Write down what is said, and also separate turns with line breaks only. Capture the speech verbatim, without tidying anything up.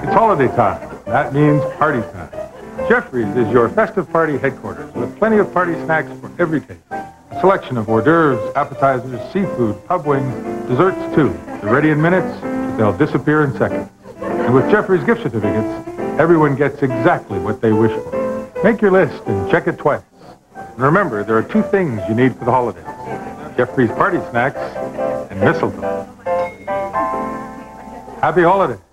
It's holiday time. That means party time. Jeffrey's is your festive party headquarters with plenty of party snacks for every taste. A selection of hors d'oeuvres, appetizers, seafood, pub wings, desserts too. They're ready in minutes, but they'll disappear in seconds. And with Jeffrey's gift certificates, everyone gets exactly what they wish for. Make your list and check it twice. And remember, there are two things you need for the holidays: Jeffrey's party snacks and mistletoe. Happy holidays.